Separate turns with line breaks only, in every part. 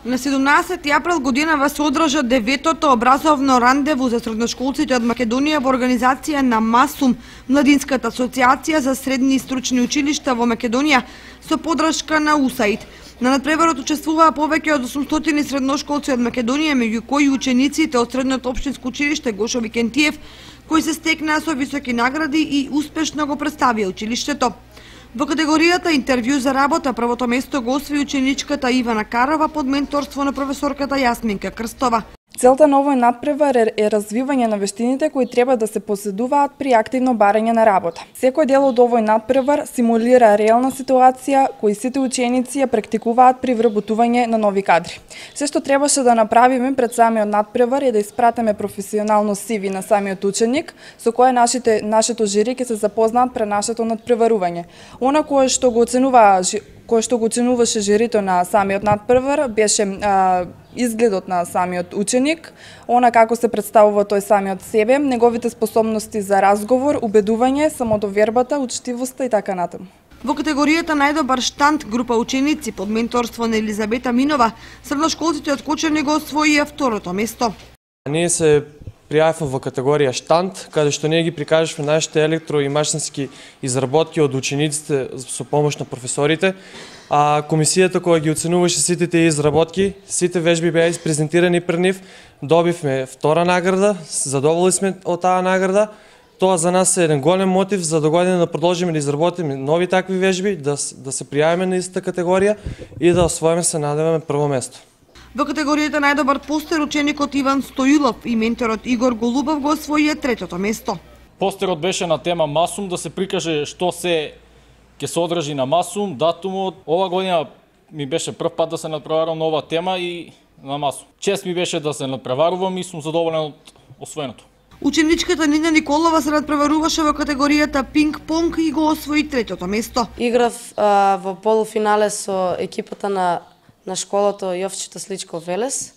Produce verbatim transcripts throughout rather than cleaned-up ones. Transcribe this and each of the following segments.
На седумнаесети април годинава се одржа деветото образовно рандеву за средношколците од Македонија во организација на МАСУМ, Младинската асоциација за средни и стручни училишта во Македонија, со подршка на УСАИД. На надпреварот учествуваа повеќе од осумстотини средношколци од Македонија, меѓу кои учениците од Средното општинско училиште Гошо Викентиев, кои се стекнаа со високи награди и успешно го представија училиштето. Во категоријата интервју за работа првото место го освои ученичката Ивана Карова под менторство на професорката Јасминка Крстова.
Целта на овој надпревар е развивање на вештините кои треба да се поседуваат при активно барање на работа. Секој дел од овој надпревар симулира реална ситуација кои сите ученици ја практикуваат при вработување на нови кадри. Се што требаше да направиме пред самиот надпревар е да испратиме професионално си ви на самиот ученик, со кое нашите нашето жири ќе се запознаат пред нашето надпреварување. Она кое што го оценува кој што го оценуваше жирито на самиот надпревар беше а, изгледот на самиот ученик, она како се представува тој самиот себе, неговите способности за разговор, убедување, самодовербата, учтивоста и така натаму.
Во категоријата најдобар штанд група ученици под менторство на Елизабета Минова, средношколците од Кочани го освоија второто место.
Ние се пријавивме во категорија штанд, каде што ние ги прикажавме нашите електро и машински изработки од учениците со помош на професорите, а комисијата која ги оценуваше сите тие изработки, сите вежби беа испрезентирани пред нив, добивме втора награда, задоволни сме од таа награда. Тоа за нас е еден голем мотив за до година да продолжиме да изработиме нови такви вежби, да, да се пријавиме на истата категорија и да освоиме, се надеваме, прво место.
Во категоријата најдобар постер ученикот Иван Стоилов и менторот Игор Голубов го освоија третото место.
Постерот беше на тема МАСУМ, да се прикаже што се ќе се одржи на МАСУМ, датумот. Ова година ми беше прв пат да се надпреварувам на оваа тема и на МАСУМ. Чест ми беше да се надпреварувам и сум задоволен од освоеното.
Ученичката Нина Николова се надпреваруваше во категоријата пинг-понг и го освои третото место.
Играв а, во полуфинале со екипата на на школото Јовчето Сличко Велес,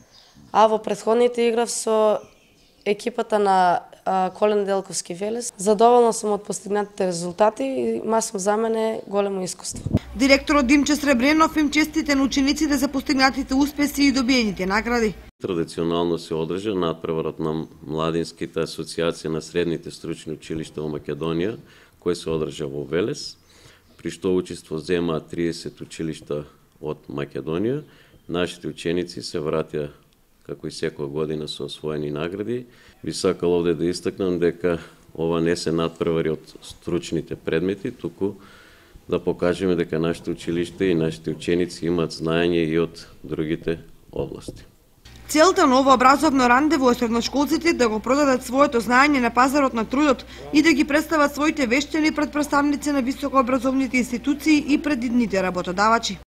а во претходните играв со екипата на а, Колен Делковски Велес. Задоволна сум од постигнатите резултати и МАСУМ за мене е големо искуство.
Директорот Димче Сребренов им честите на учениците за постигнатите успеси и добиените награди.
Традиционално се одржа надпреварот на Младинските асоциација на средните стручни училишта во Македонија, кој се одржа во Велес, при што учество земаат триесет училишта од Македонија. Нашите ученици се вратија како и секоја година со освоени награди. Би сакал овде да истакнам дека ова не се надпревари од стручните предмети, туку да покажеме дека нашите училишта и нашите ученици имаат знаење и од другите области.
Целта на ова образовно рандеву е средношколците да го продадат своето знаење на пазарот на трудот и да ги представат своите вештини пред представници на високообразовните институции и пред идните работодавачи.